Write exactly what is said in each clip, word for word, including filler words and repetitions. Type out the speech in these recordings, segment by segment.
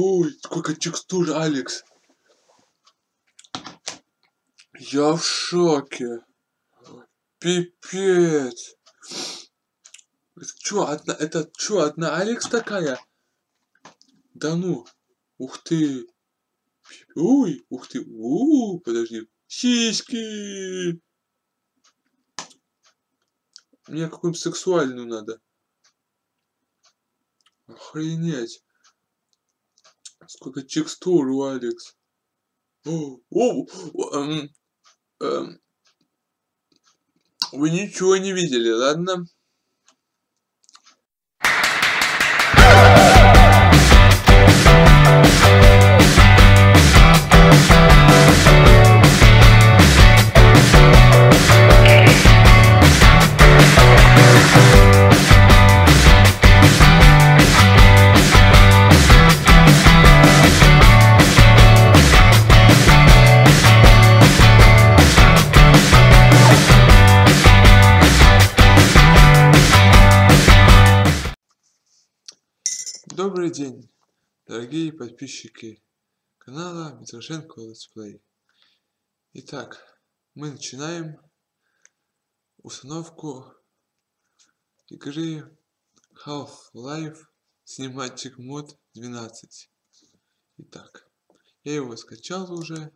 Ой, сколько текстур, Алекс. Я в шоке. Пипец. Чё, одна, это чё, одна Алекс такая? Да ну. Ух ты. Ой, ух ты. У, подожди. Сиськи. Мне какую-нибудь сексуальную надо. Охренеть. Сколько текстур у Алекс. О, о, о, эм, эм. Вы ничего не видели, ладно? Добрый день, дорогие подписчики канала Митрошенко Летсплей. Итак, мы начинаем установку игры Half-Life Cinematic Mod двенадцать. Итак, я его скачал уже.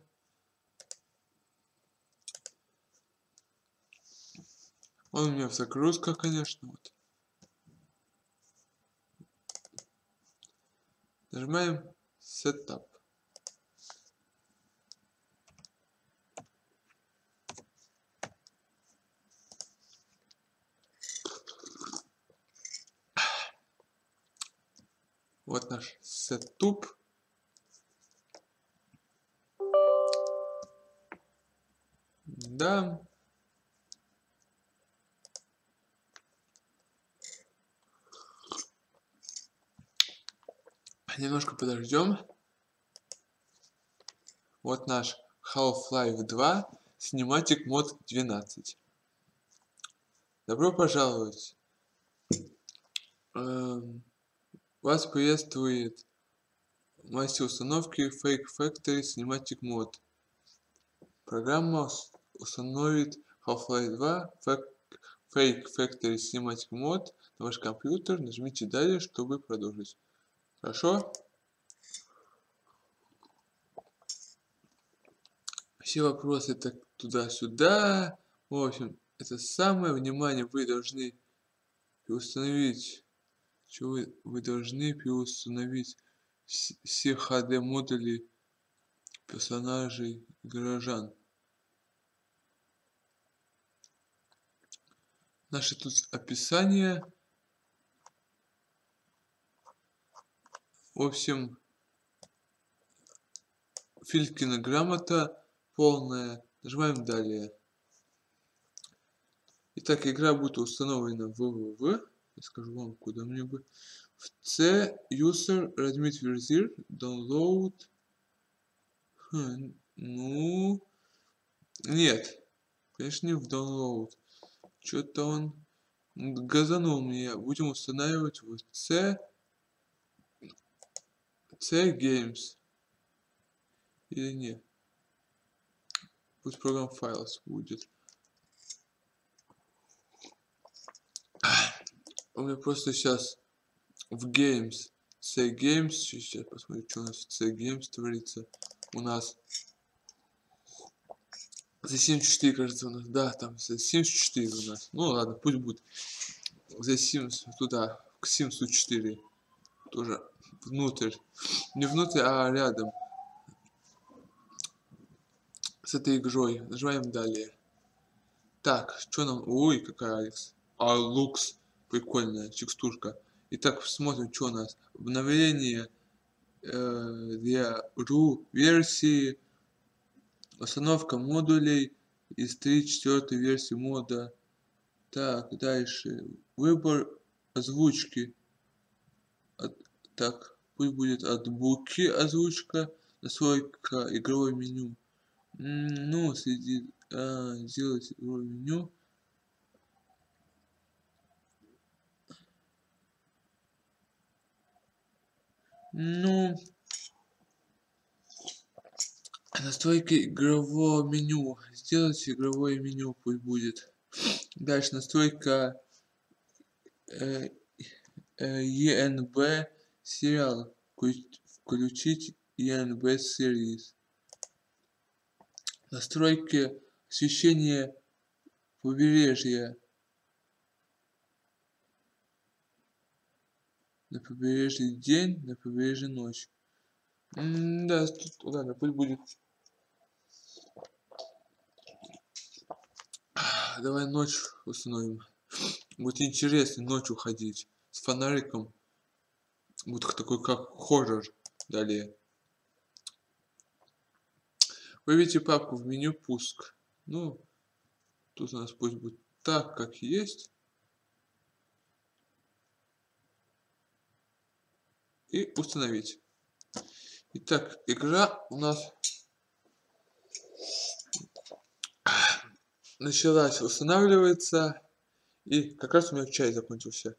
Он у меня в загрузках, конечно. Вот. Нажимаем Setup. Вот наш Setup. Да. Немножко подождем. Вот наш Half-Life два Cinematic Mod двенадцать. Добро пожаловать. Эм, вас приветствует мастер установки Fake Factory Cinematic Mod. Программа установит Half-Life два Fake Factory Cinematic Mod на ваш компьютер. Нажмите далее, чтобы продолжить. Хорошо? Все вопросы так туда-сюда. В общем, это самое внимание вы должны переустановить. Что вы, вы должны переустановить все эйч ди модули персонажей и горожан. Наше тут описание. В общем, Филькина грамота полная. Нажимаем далее. Итак, игра будет установлена в www. Я скажу вам, куда мне бы. В C user admit version download. Хм, ну, нет, конечно, не в download. Что-то он газанул мне. Будем устанавливать в C C Games. Или нет? Пусть программ Files будет. У меня просто сейчас в Games. C Games. Сейчас посмотрю, что у нас в C Games творится. У нас за семьдесят четыре, кажется, у нас. Да, там за семьдесят четыре у нас. Ну ладно, пусть будет. За семьдесят туда, к семьдесят четыре. Тоже внутрь. Не внутрь, а рядом с этой игрой. Нажимаем далее. Так, что нам? Ой, какая Алекс. А, лукс. Прикольная текстурка. Итак, смотрим, что у нас. Обновление э, для ру версии. Установка модулей из три четвёртой версии мода. Так, дальше. Выбор озвучки. От, так, пусть будет от буки озвучка. Настройка игровое меню. М, ну, среди... А, сделать игровое меню. Ну, Настройки игрового меню. Сделайте игровое меню, пусть будет. Дальше настройка э, э, и эн би сериал. Включить и эн би series. Настройки освещения побережья. На побережье день, на побережье ночь. М да, тут, ладно, пусть будет. Давай ночь установим. Будет интересно ночью ходить. С фонариком. Будет такой, как хоррор. Далее. Выведите папку в меню пуск. Ну, тут у нас пусть будет так, как есть. И установить. Итак, игра у нас началась, устанавливается. И как раз у меня чай закончился.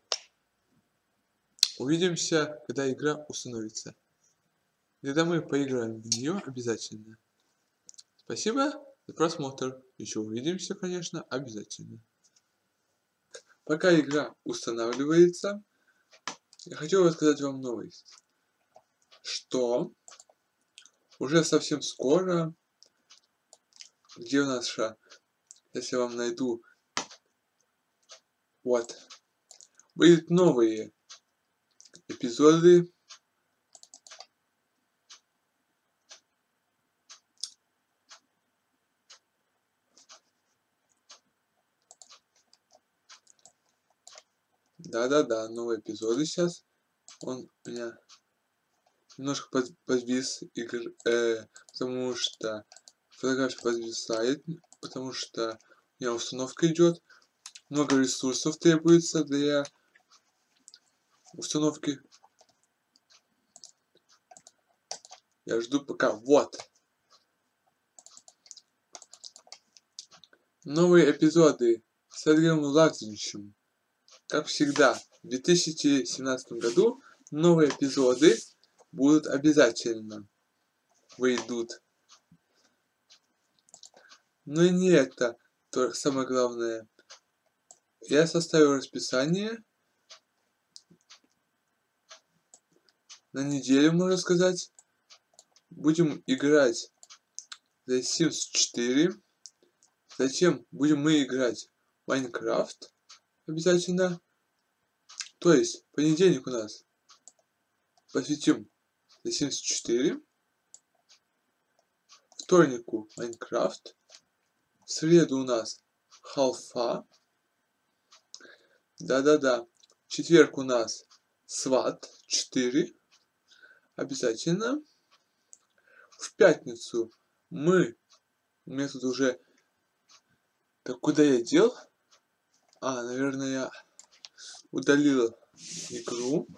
Увидимся, когда игра установится. Когда мы поиграем в нее обязательно. Спасибо за просмотр. Еще увидимся, конечно, обязательно. Пока игра устанавливается, я хочу рассказать вам новость. Что уже совсем скоро, где у нас ша, если я вам найду, вот, будут новые эпизоды Да-да-да, новые эпизоды сейчас. Он у меня немножко под, подвис, игр, э, потому что фотография подвисает, потому что у меня установка идет. Много ресурсов требуется для установки. Я жду пока. Вот. Новые эпизоды с Эдгаром Ладжичем. Как всегда, в две тысячи семнадцатом году новые эпизоды будут обязательно выйдут. Но и не это то самое главное. Я составил расписание на неделю, можно сказать. Будем играть The Sims четыре. Затем будем мы играть в Minecraft обязательно. То есть понедельник у нас посвятим The Sims четыре. Вторнику Minecraft. В среду у нас Half-A. Да-да-да. В четверг у нас сват четыре. Обязательно. В пятницу мы... У меня тут уже... Так, куда я дел? А, наверное, я удалил игру.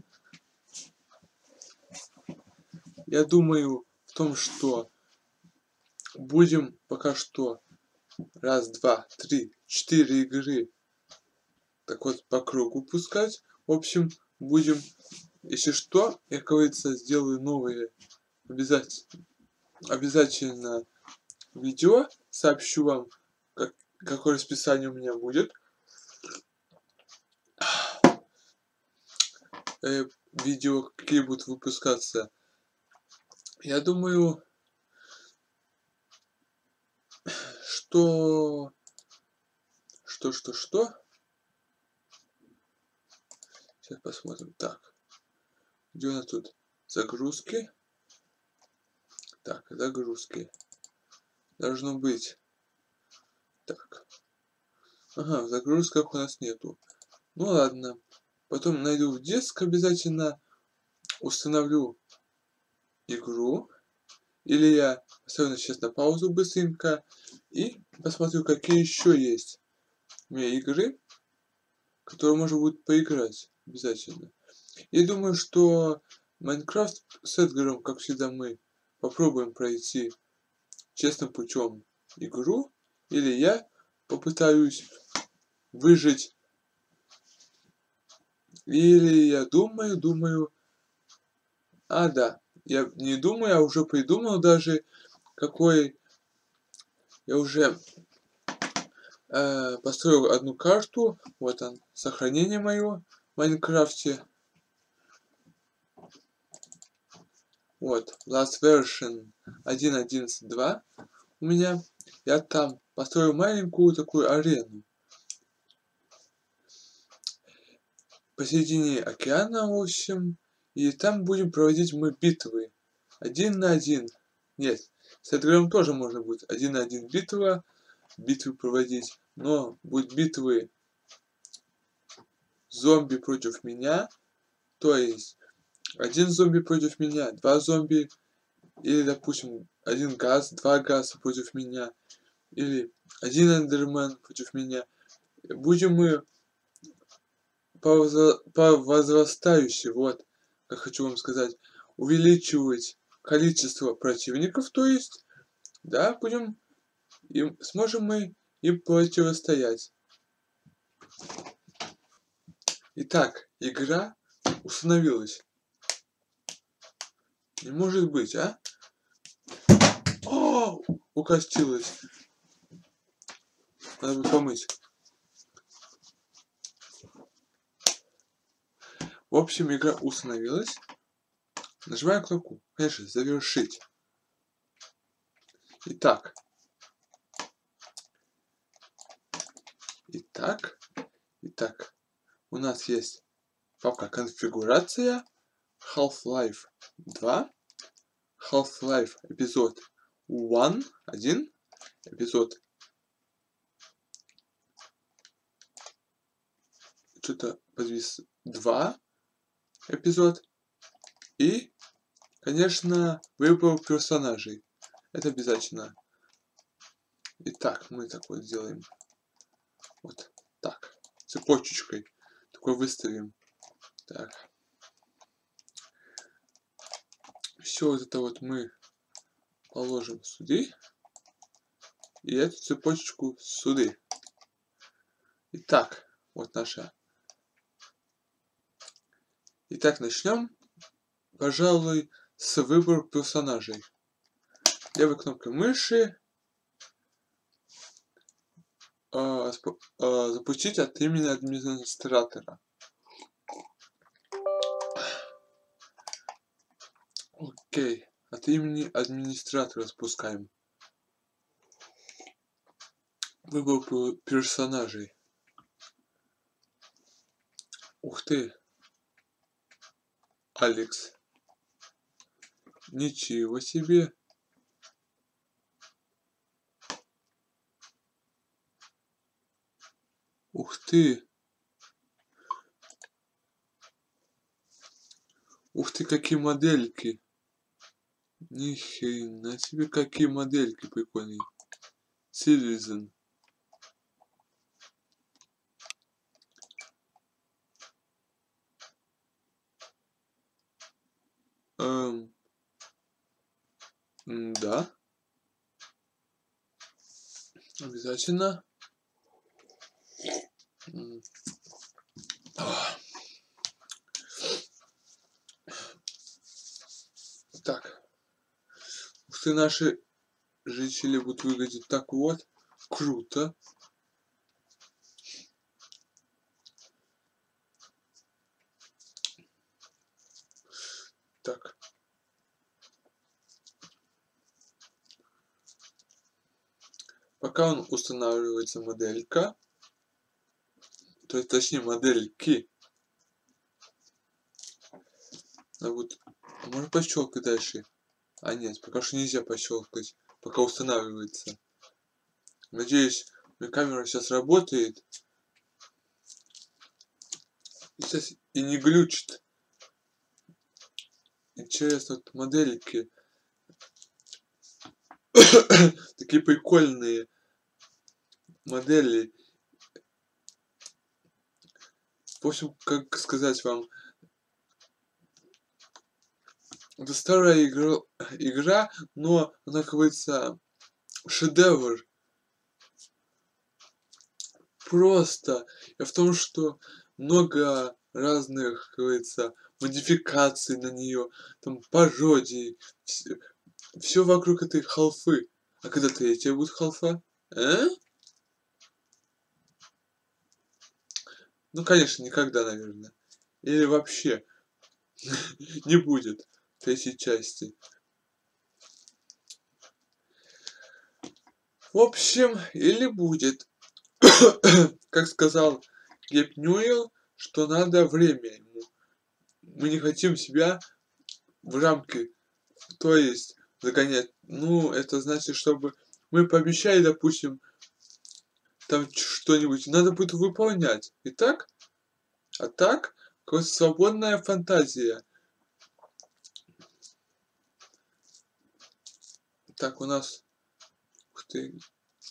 Я думаю в том, что будем пока что раз, два, три, четыре игры так вот по кругу пускать. В общем, будем, если что, я, как говорится, сделаю новые обязательно, обязательно видео, сообщу вам, как, какое расписание у меня будет. Э, видео, какие будут выпускаться. Я думаю, что... Что, что, что? Сейчас посмотрим. Так. Где у нас тут загрузки? Так, загрузки. Должно быть. Так. Ага, в загрузках у нас нету. Ну ладно. Потом найду в диск обязательно. Установлю игру. Или я поставлю сейчас на паузу быстренько. И посмотрю, какие еще есть у меня игры, которые можно будет поиграть. Обязательно. И думаю, что Майнкрафт с Эдгаром, как всегда, мы попробуем пройти честным путем игру. Или я попытаюсь выжить. Или я думаю, думаю... А, да. Я не думаю, а уже придумал даже, какой я уже э, построил одну карту. Вот он, сохранение мое в Майнкрафте. Вот, last version один точка одиннадцать точка два у меня. Я там построил маленькую такую арену. Посередине океана, в общем. И там будем проводить мы битвы. Один на один. Нет, с Эдгаром тоже можно будет один на один битва. Битвы проводить. Но будут битвы зомби против меня. То есть один зомби против меня, два зомби. Или, допустим, один газ, два газа против меня. Или один эндермен против меня. Будем мы по, возра... по возрастающей, вот, как хочу вам сказать, увеличивать количество противников, то есть, да, будем, им, сможем мы им противостоять. Итак, игра установилась. Не может быть, а? О, укостилась. Надо бы помыть. В общем, игра установилась. Нажимаем кнопку, конечно, завершить. Итак. Итак. Итак. У нас есть папка конфигурация. Half-Life два. Half-Life эпизод один. Эпизод. Что-то подвис. два. Эпизод. И, конечно, выбор персонажей. Это обязательно. Итак, мы так вот сделаем. Вот так. Цепочечкой. Такой выставим. Так. Все вот это вот мы положим сюда. И эту цепочку сюда. Итак, вот наша. Итак, начнем, пожалуй, с выбора персонажей. Левой кнопкой мыши э, э, запустить от имени администратора. Окей, от имени администратора спускаем. Выбор персонажей. Ух ты. Алекс. Ничего себе. Ух ты. Ух ты, какие модельки. Ни хрена себе, какие модельки прикольные. Citizen. Эм. Да. Обязательно. Так. Ух ты, наши жители будут выглядеть так вот. Круто. Так. Пока он устанавливается моделька, то есть точнее модельки. А вот, а можно пощелкать дальше? А нет, пока что нельзя пощелкать, пока устанавливается. Надеюсь, у меня камера сейчас работает. И сейчас и не глючит. Интересно, вот модельки. Такие прикольные модели. В общем, как сказать вам, это старая игра, игра, но она, как говорится, шедевр. Просто. И в том, что много разных, как говорится, модификаций на нее, там пародий, все вокруг этой халфы. А когда третья будет халфа? Э? Ну, конечно, никогда, наверное. Или вообще не будет третьей части. В общем, или будет. Как сказал Гейб Ньюэлл, что надо время ему. Мы не хотим себя в рамки, то есть загонять. Ну, это значит, чтобы мы пообещали, допустим, там что-нибудь, надо будет выполнять. И так, а так, как свободная фантазия. Так, у нас... Ух ты.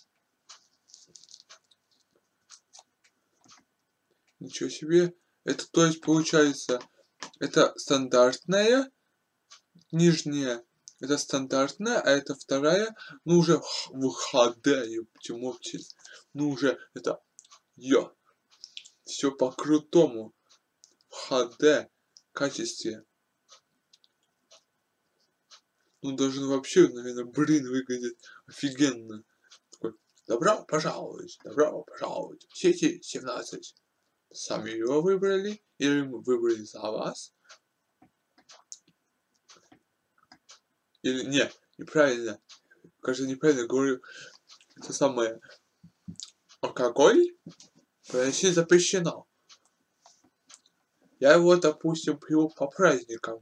Ничего себе. Это, то есть, получается, это стандартная, нижняя, это стандартная, а это вторая, ну, уже в ха дэ, почему молчит. Ну, уже это, йо, все по-крутому, в ха дэ качестве. Ну, даже вообще, наверное, блин, выглядит офигенно. Такой, добро пожаловать, добро пожаловать в сети семнадцать. Сами его выбрали или мы выбрали за вас? Или не, неправильно. Кажется, неправильно говорю. Это самое. Алкоголь приносить запрещено. Я его, допустим, пью по праздникам.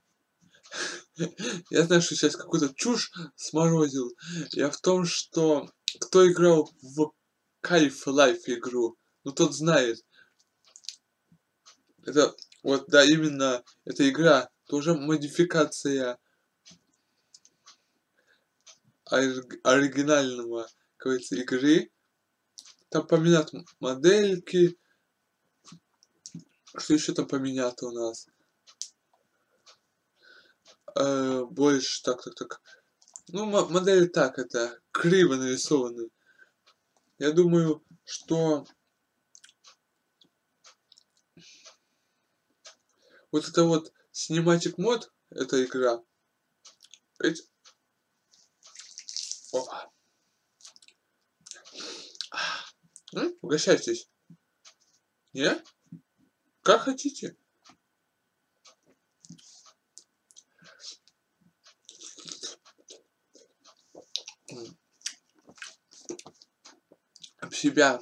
Я знаю, что сейчас какую-то чушь сморозил. Я в том, что кто играл в Кайф Лайф игру, ну тот знает. Это, вот, да, именно эта игра тоже модификация оригинального, как говорится, игры. Там поменят модельки. Что еще там поменято у нас? Э, больше, так, так, так. Ну, модели так, это, криво нарисованы. Я думаю, что вот это вот Cinematic Mod, эта игра. Ведь... Опа. М? Угощайтесь. Не? Как хотите. Об себя.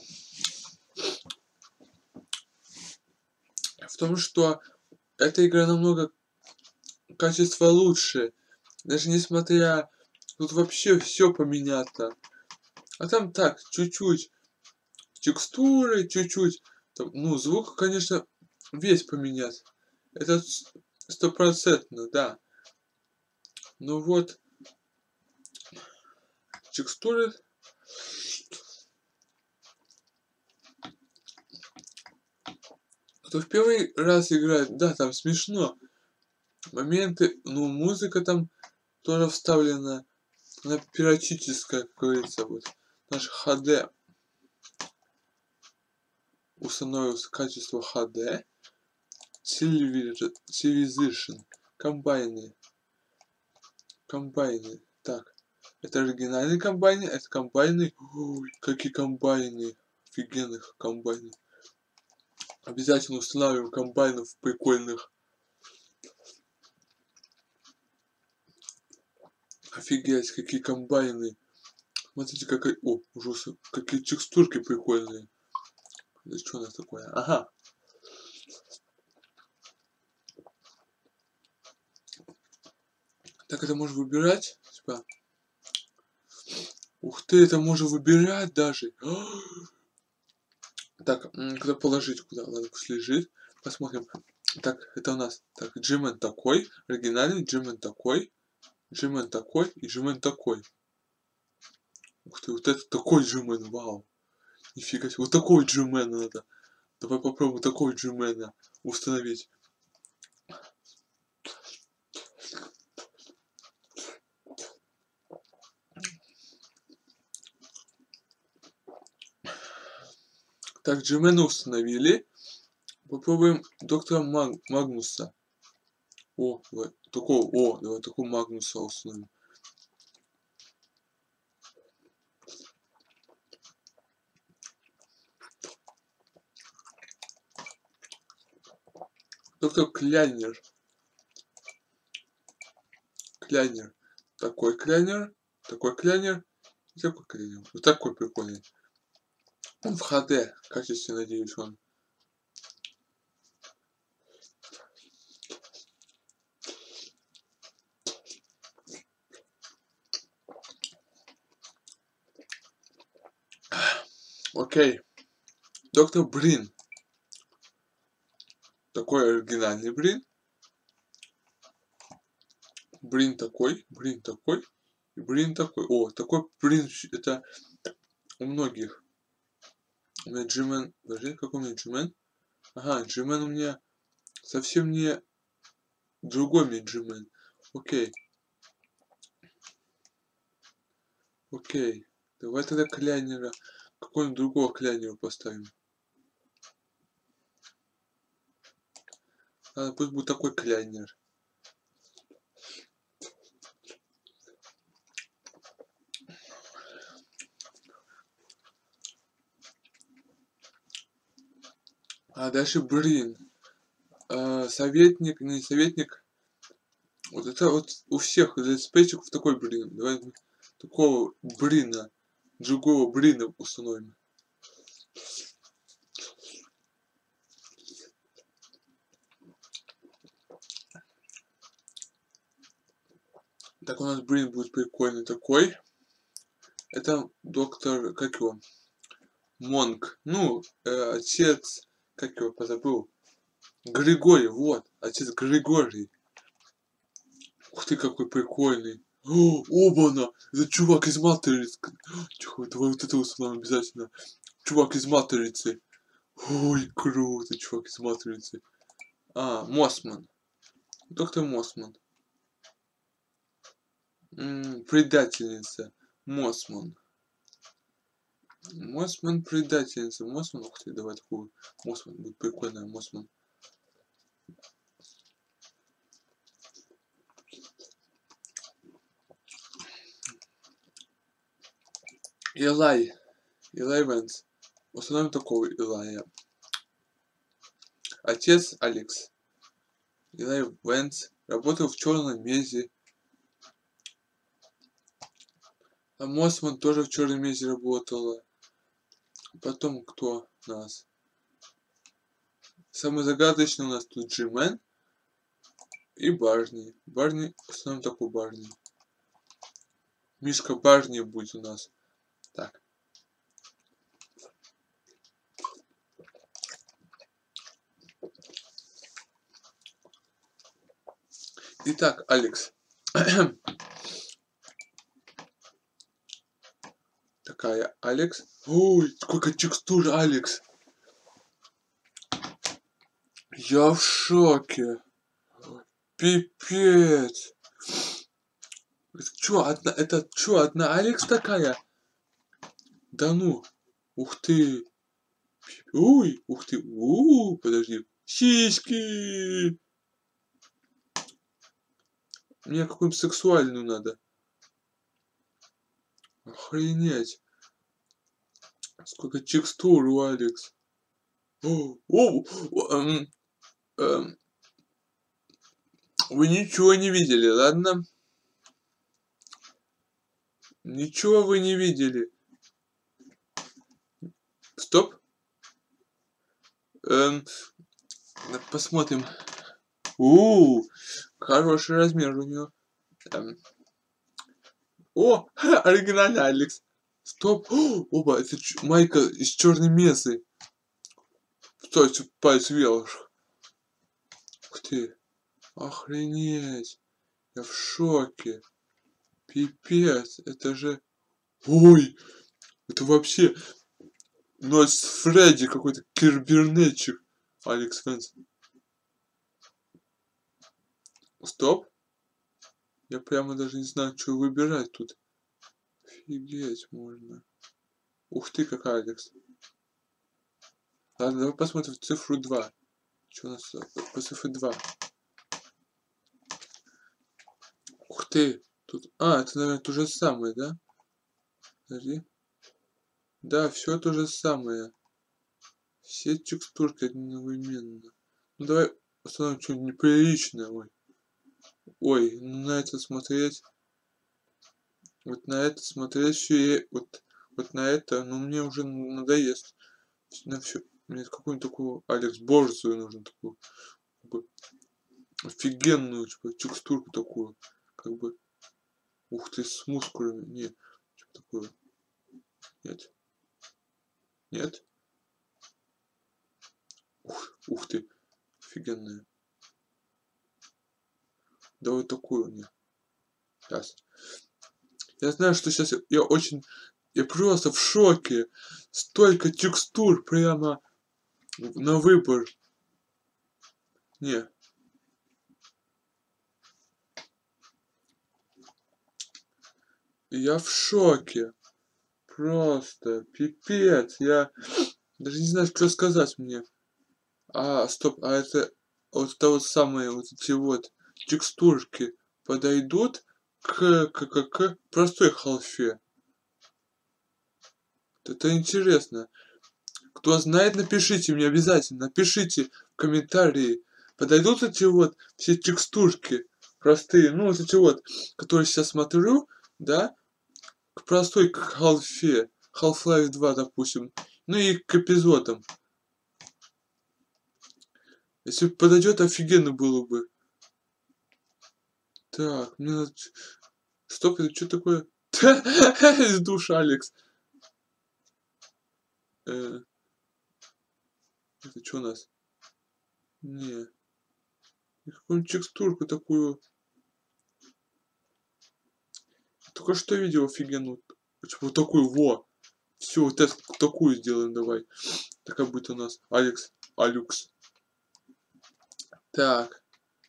В том, что эта игра намного качество лучше. Даже несмотря... Тут вообще все поменято. А там так, чуть-чуть текстуры, чуть-чуть. Ну, звук, конечно, весь поменять. Это стопроцентно, да. Ну вот, текстуры. Кто в первый раз играет, да, там смешно. Моменты, ну, музыка там тоже вставлена. Она пиротическая, как говорится, вот. Наш ха дэ. Установилось качество ха дэ. Civilization. Комбайны. Комбайны. Так. Это оригинальные комбайны, это комбайны. Ой, какие комбайны. Офигенных комбайнов. Обязательно устанавливаем комбайнов прикольных. Офигеть, какие комбайны. Смотрите, какая... О, ужасы. Какие текстурки прикольные. Это что у нас такое? Ага. Так, это можно выбирать. Типа. Ух ты, это можно выбирать даже. Так, куда положить? Куда? Ладно, пусть лежит. Посмотрим. Так, это у нас. Так, Джимен такой. Оригинальный Джимен такой. Джимен такой и Джимен такой. Ух ты, вот это такой Джимен, вау. Нифига себе. Вот такой Джимен надо. Давай попробуем такой Джимена установить. Так, Джимена установили. Попробуем доктора Маг Магнуса. О, давай такого, о, давай такого Магнуса установим. Доктор Кляйнер. Кляйнер. Такой Кляйнер. Такой Кляйнер. И такой Кляйнер. Вот такой прикольный. Он в ха дэ. Качестве, надеюсь, он. Окей. Доктор Брин. Такой оригинальный Брин. Брин такой. Брин такой. И Брин такой. О, такой Брин. Это у многих. У меня Джимен. Подожди, какой у меня Джимен? Ага, Джимен у меня совсем не другой мне Джимен. Окей. Окей. Давай тогда Кляйнера. Какой-нибудь другого Кляйнера поставим. Ладно, пусть будет такой Кляйнер. А дальше Брин. А, советник, не советник. Вот это вот у всех диспетчиков такой Брин. Давай такого Брина. Другого Брина установим. Так, у нас Брин будет прикольный такой. Это доктор, как его? Монк. Ну, э, отец, как его позабыл? Григорий, вот. Отец Григорий. Ух ты, какой прикольный. О, оба-на! Это чувак из Матрицы. Тихо, давай вот это установим обязательно. Чувак из Матрицы. Ой, круто, чувак из Матрицы. А, Мосман. Доктор Мосман. М-м, предательница. Мосман. Мосман предательница. Мосман. Ух ты, давай такую. Мосман будет прикольная. Мосман. Илай. Илай Вэнс. Установим такого Илая. Отец Алекс. Илай Вэнс. Работал в черном мезе. А Мосман тоже в черном мезе работала. Потом кто у нас? Самый загадочный у нас тут Джимен и Барни. Барни, установим такой Барни. Мишка Барни будет у нас. Так. Итак, Алекс. Такая Алекс. Ой, сколько текстур, Алекс. Я в шоке. Пипец. Это чё, одна, это чё, одна Алекс такая? Да ну. Ух ты. Ой, ух ты. У-у-у, подожди. Сиськи. Мне какую-нибудь сексуальную надо. Охренеть. Сколько текстур у Алекс. О, о, о, эм, эм. Вы ничего не видели, ладно? Ничего вы не видели. Стоп. Эм, посмотрим. У, хороший размер у него. Эм. О, оригинальный Алекс. Стоп. О, оба, это майка из черной месы. Стойте, палец вверх. Ух ты. Охренеть. Я в шоке. Пипец. Это же... Ой. Это вообще... Ну, это Фредди какой-то кибернетчик. Алекс Вэнс. Стоп. Я прямо даже не знаю, что выбирать тут. Офигеть можно. Ух ты, какая Алекс. Ладно, давай посмотрим цифру два. Что у нас по цифре два? Ух ты. Тут... А, это, наверное, то же самое, да? Подожди. Да, все то же самое. Все текстурки одновременно. Ну, давай Посмотрим что-нибудь неприличное. Ой. Ой, ну на это смотреть. Вот на это смотреть все, вот, вот на это, ну мне уже надоест. На все. Мне какую-нибудь такую Алекс Борзую нужно такую, как бы, офигенную, типа, текстурку такую, как бы, ух ты, с мускулами, не, что такое, нет, нет, ух, ух ты, офигенная, давай такую мне, сейчас. Я знаю, что сейчас я, я очень, я просто в шоке, столько текстур прямо на выбор, не. Я в шоке. Просто пипец. Я даже не знаю, что сказать мне. А, стоп, а это вот это вот самые вот эти вот текстурки подойдут к, к, к, к простой халфе. Это интересно. Кто знает, напишите мне обязательно. Напишите в комментарии. Подойдут эти вот все текстурки простые, ну вот эти вот, которые сейчас смотрю, да, к простой к халфе. Half-Life два, допустим. Ну и к эпизодам. Если подойдет, офигенно было бы. Так, мне надо... Стоп, это что такое? Из душа, Алекс. Э, это что у нас? Не. Какую-нибудь текстурку такую. Только что видел офигенную. Вот такую, во. Все, вот эту, такую сделаем давай. Такая будет у нас. Алекс. Алюкс. Так.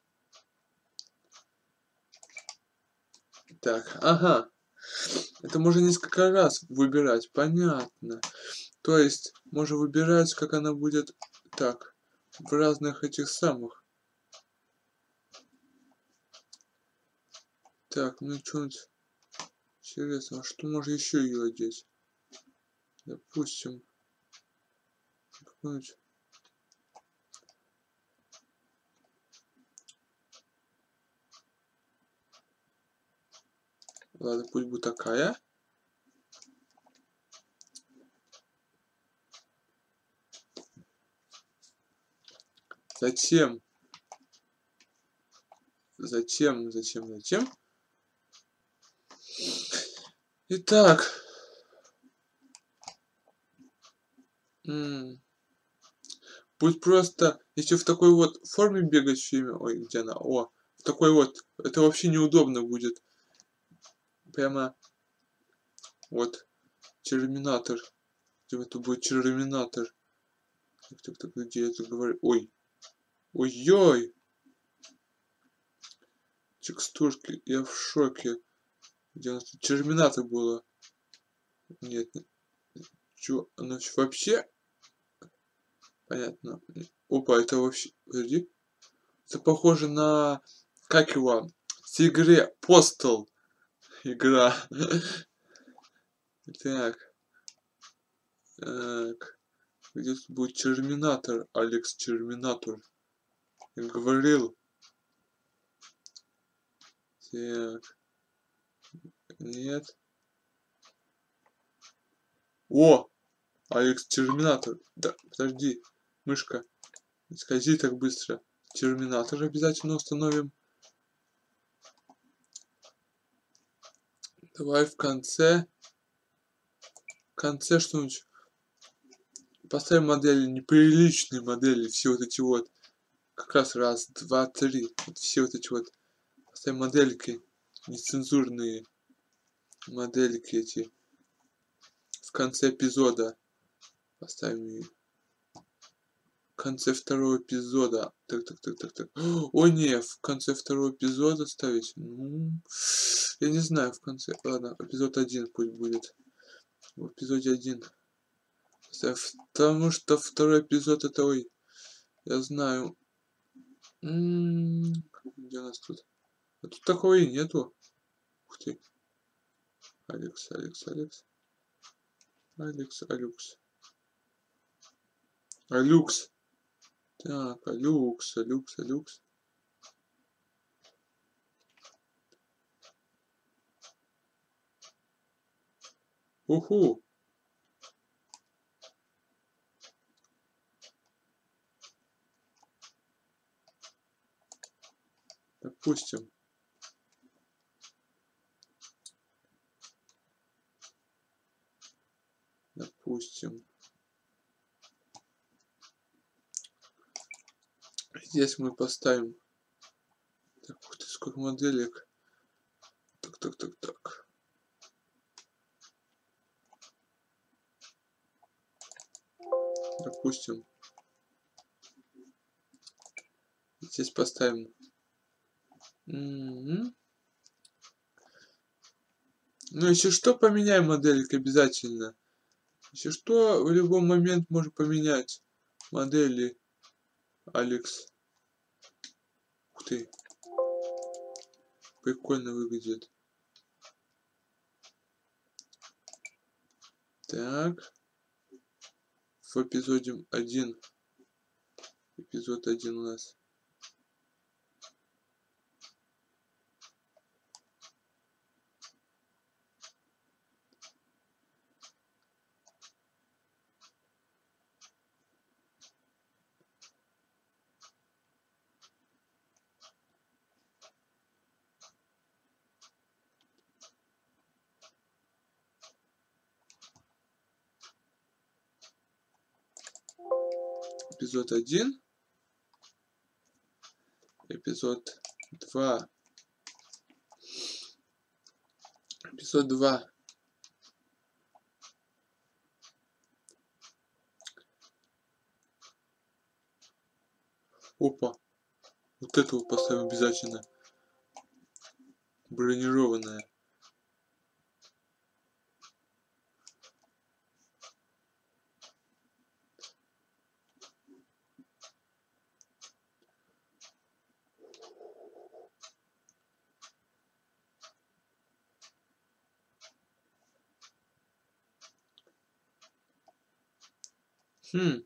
Так, ага. Это можно несколько раз выбирать. Понятно. То есть, можно выбирать, как она будет. Так. В разных этих самых. Так, ну что-нибудь интересно. А что можно еще ее одеть? Допустим. Какую-нибудь. Ладно, пусть будет такая. Затем. Затем, затем, затем. Итак. М-м. Будет просто, если в такой вот форме бегать в фильме. Ой, где она? О, в такой вот. Это вообще неудобно будет. Прямо. Вот. Терминатор. Где это будет терминатор? Так, так, так, где это говорю? Ой. Ой-ой. Текстурки. Я в шоке. Где у нас тут терминатор было? Нет. Чё? Оно вообще? Понятно. Опа, это вообще... Подожди. Это похоже на... Как его? С игры Postal. Игра. Так. Так. Где тут будет Терминатор? Алекс Терминатор. Я говорил. Так. Нет. О! Алекс Терминатор. Да, подожди. Мышка. Не скользи так быстро. Терминатор обязательно установим. Давай в конце. В конце что-нибудь. Поставим модели, неприличные модели. Все вот эти вот. Как раз раз, два, три. Вот все вот эти вот. Поставим модельки. Нецензурные модельки эти. В конце эпизода. Поставим ее. В конце второго эпизода. Так, так, так, так, так. О, не, в конце второго эпизода ставить. Ну, я не знаю, в конце. Ладно, эпизод один пусть будет. В эпизоде один. Потому что второй эпизод это, ой, я знаю. М-м-м, где у нас тут? А тут такого и нету. Ух ты. Алекс, Алекс, Алекс. Алекс, Алюкс. Алюкс. Так, а люкс, а люкс, а люкс. Уху! Допустим. Допустим. Здесь мы поставим. Так, ух ты, сколько моделек. Так, так, так, так. Допустим. Здесь поставим. М-м-м. Ну, если что, поменяем модельки обязательно. Если что, в любой момент можно поменять модели, Алекс. Ух ты. Прикольно выглядит. Так. В эпизоде один. Эпизод один у нас. Эпизод один. Эпизод два. Эпизод два. Опа. Вот этого поставим обязательно. Бронированная. Хм.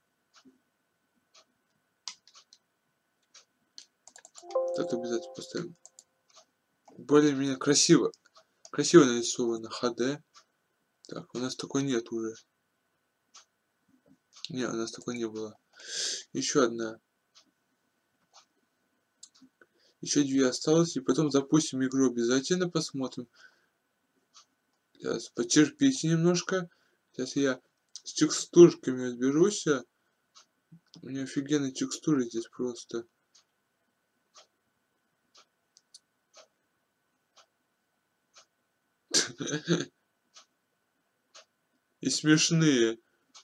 Так обязательно поставим. Более-менее красиво. Красиво нарисовано. ха дэ. Так, у нас такой нет уже. Не, у нас такой не было. Еще одна. Еще две осталось. И потом запустим игру. Обязательно посмотрим. Сейчас потерпите немножко. Сейчас я с текстурками разберусь. У меня офигенные текстуры здесь просто. И смешные.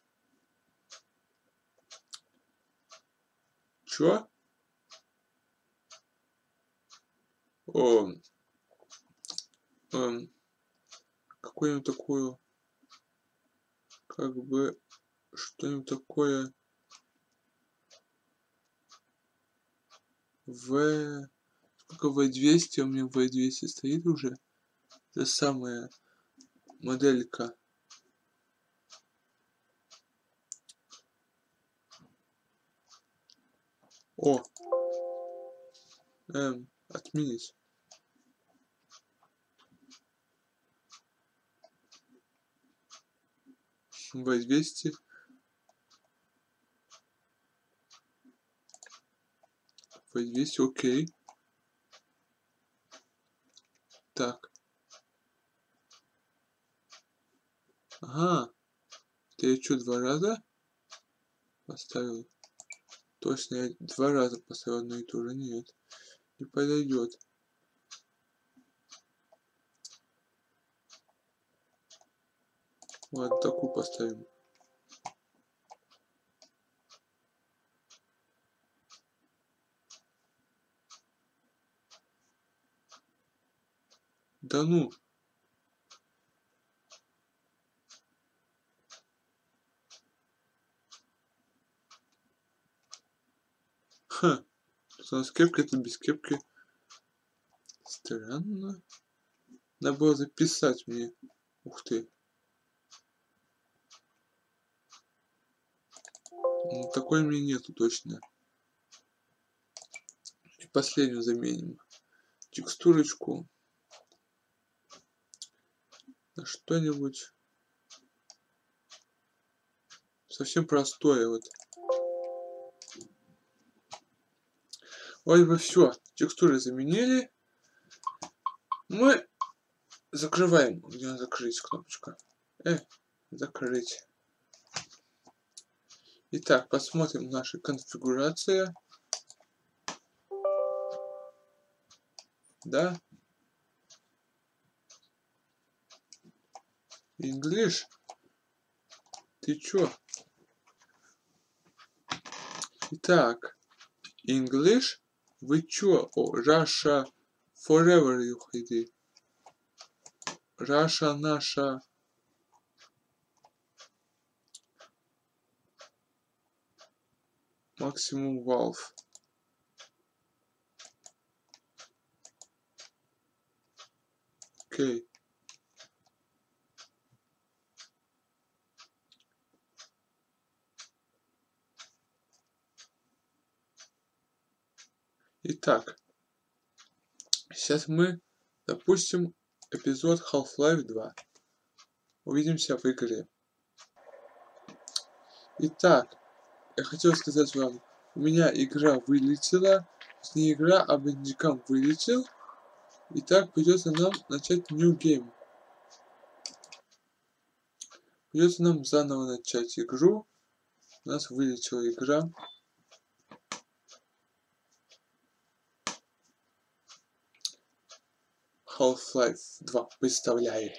Чё? О, эм, какую-нибудь такую, как бы, что-нибудь такое в... Сколько вэ двести? У меня вэ двести стоит уже. Это самая моделька. О! Эм, отменить. вэ двести. вэ двести, окей. Так. Ага. Ты что, два раза поставил? Точно, я два раза поставил одно и то же. Нет. Не подойдет. Ладно, такую поставим. Да ну. Ха. Тут у нас кепка, это без кепки. Странно. Надо было записать мне. Ух ты. Ну, такой мне нету точно. И последнюю заменим. Текстурочку. На что-нибудь. Совсем простое вот. Ой, вы все. Текстуры заменили. Мы закрываем. Где закрыть кнопочка? Э, закрыть. Итак, посмотрим наша конфигурация. Да. English. Ты чё? Итак, English. Вы чё? О, Russia forever you хотите. Russia наша. Максимум Valve. Окей. Итак, сейчас мы запустим эпизод Half-Life два. Увидимся в игре. Итак, я хотел сказать вам, у меня игра вылетела, не игра, а бандикам вылетел. Итак, придется нам начать New Game. Придется нам заново начать игру. У нас вылетела игра. Half-Life два представляет.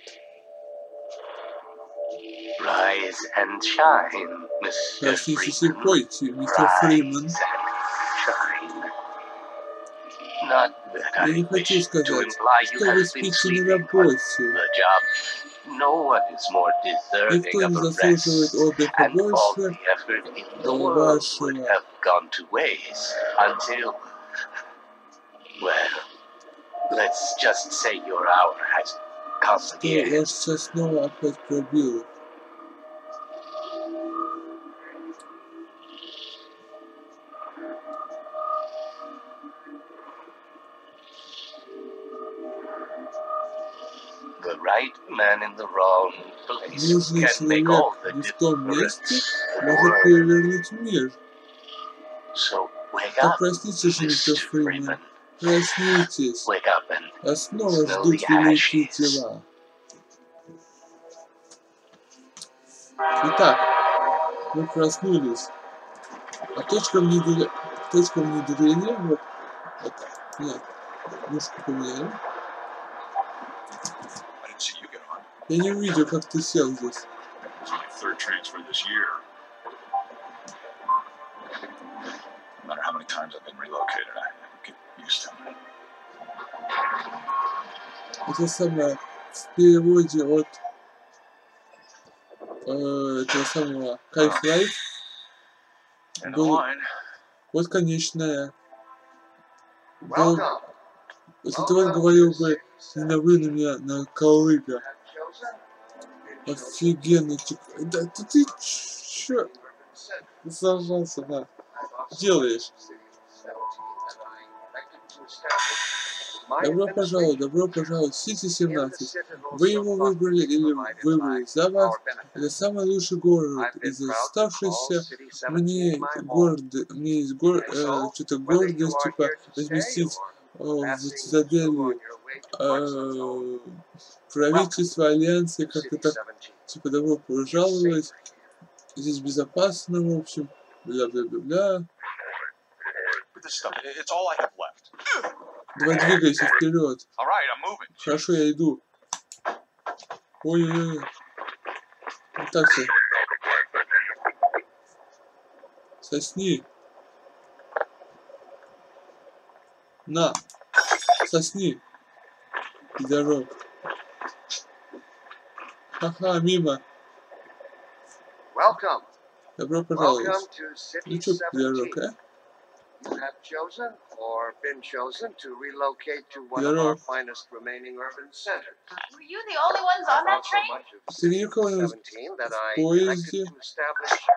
Rise and shine, мистер Проснитесь и Freeman. пойте, мистер Rise Фриман. and shine. Not that Я I не хочу wish to сказать, imply you что вы have been спите на sleeping on работе. the job. No one is more deserving Никто не of a заслуживает rest, отдыха and all больше the effort in the э, world would вашего. have gone to waste until, well, let's just say your hour has come Что again. вас сейчас снова опять пробило. The right man in the wrong place Нужный can make человек all the не в том месте difference in the может world. перевернуть мир. So wake Так up, проснитесь, мистер мистер Фриман. Freeman. Проснитесь. Wake up and Вас снова smell ждут the великие ashes. дела. Итак, мы проснулись. А точка внедрения, точка внедрения, вот, вот, нет, мушку поменяли. I didn't see you get on. Я не увидел, как ты сел здесь. It was my third transfer this year. No matter how many times I've been relocated, I get used to it. Это самое, в переводе от э, этого самого Half-Life And был, online, вот конечная. Был, если он говорил бы, не навы на меня на колыга. Офигенно, да ты, ты чё? Зажался, да. Делаешь. Добро пожаловать, добро пожаловать, Сити семнадцать. Вы его выбрали или выбрали за вас? Это самый лучший город из оставшихся. Мне город, мне есть гор, э, что-то гордость, типа, разместить э, в цитадели э, правительства Альянса, как-то так, типа, добро пожаловать. Здесь безопасно, в общем, бля-бля-бля-бля. this stuff, it's all I have left. Давай двигайся вперед. All right, I'm moving. Хорошо, я иду. Ой-ой-ой. Вот так все. Сосни. На. Сосни. Пидорок. Ха-ха, мимо. Welcome. Добро пожаловать. Welcome to City Ну чё, пидорок, seventeen. а? You have chosen or been chosen to relocate to one of Пидорок. our finest remaining urban centers. Were you the only ones on I that thought so train? much of Ты City видел кого-нибудь seventeen that I в поезде? elected to establish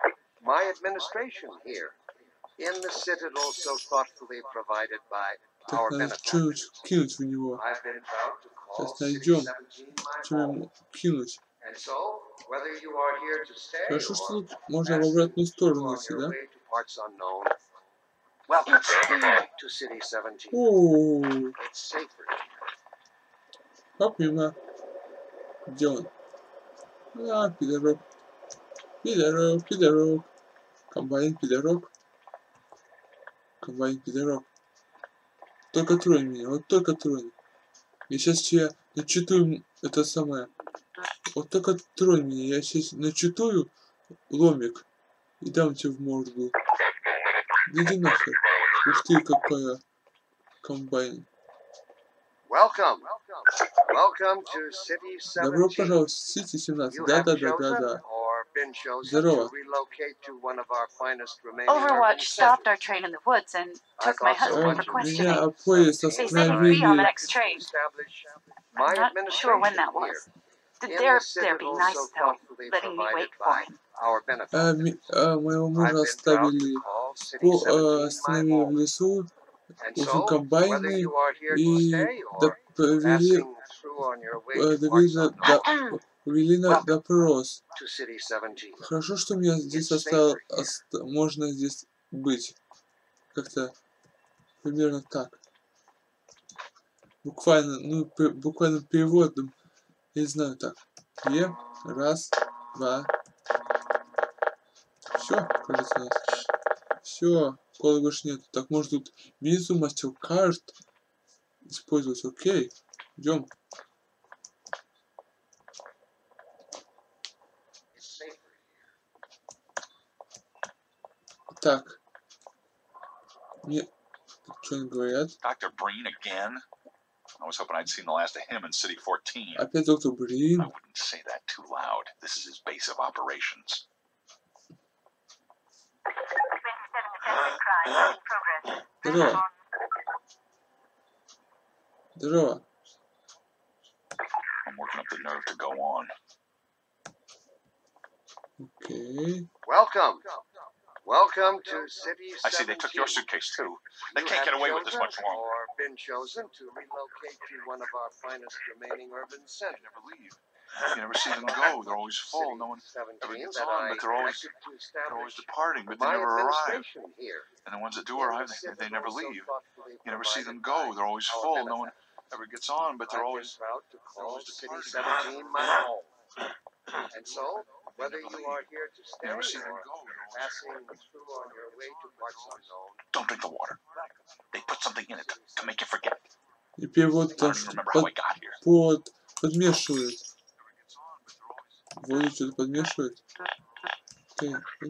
my administration here in the citadel so thoughtfully provided by Так, our надо benefactors. что-нибудь кинуть в него. I've been proud to call Сейчас City найдем, seventeen my что home. ему кинуть. And so, whether you are here to stay Хорошо, что or тут можно в passing обратную through сторону on идти, your да? way to parts unknown, welcome to City seventeen. О, It's safer here. как мимо. Где он? А, пидорок. Пидорок, пидорок. Комбайн, пидорок. Комбайн, пидорок. Только тронь меня, вот только тронь. Я сейчас я начитую это самое. Вот только тронь меня, я сейчас начитую ломик и дам тебе в морду. Да иди нахер. Ух ты, какая комбайн. Welcome. Welcome to City Добро seventeen. пожаловать в Сити семнадцать. You Да, have да, да, да, chosen да. or been chosen Здорово. to relocate to one of our finest remaining Overwatch urban stopped our centers. train in the woods and I took my thought so husband Э, much for of questioning. Меня поезд They said he'd be остановили. on the next train. Establish my I'm not sure when administration that here was. Th- in They're, the they're being citadel nice, so though, thoughtfully letting me provided wait for by him. our Э, benefactors. ми- э, моего I've мужа been proud to оставили, call City по, э, seventeen my остановили в home. лесу, And уже so, whether комбайны, you are here to и stay до- or повели, passing through on your way э, to довели, parts на, unknown, до, повели на welcome допрос. to City seventeen. Хорошо, что меня здесь It's осталось, safer here. оста- можно здесь быть. Как-то примерно так. Буквально, ну, пе- буквально переводом, я не знаю, так. Е, раз, два. Все, кажется, у нас. Все, кола больше нет. Так, может тут визу, MasterCard использовать. Окей, идем. It's safer here. Так. Мне что они говорят? Doctor Breen again? I was hoping I'd seen the last of him in City fourteen. Опять доктор I Брин. wouldn't say that too loud. This is his base of operations. Здорово. Здорово. I'm working up the nerve to go on. Окей. Welcome. Welcome to City I see they took your seventeen. suitcase too. They You can't have get away with this chosen much longer. or been chosen to relocate to one of our finest remaining urban You centers. never leave. You never see them go. They're always full. No one ever seventeen gets that on, I but they're always elected to they're always establish departing, but they my never arrive. administration here. And the ones that do in arrive, the they, they never citadel so leave. thoughtfully You never see provided them go. by They're always our full. No one benefactors. ever gets on, but they're I've always been proud to call always City departing. seventeen my home. And so, whether you are here to you stay never see them or go. They're always passing through on your way to parts unknown, Don't drink the water. They put something in it to make you forget. И перевод I там don't even что remember how под, I got here. под, подмешивает. Воду что-то подмешивает. Окей.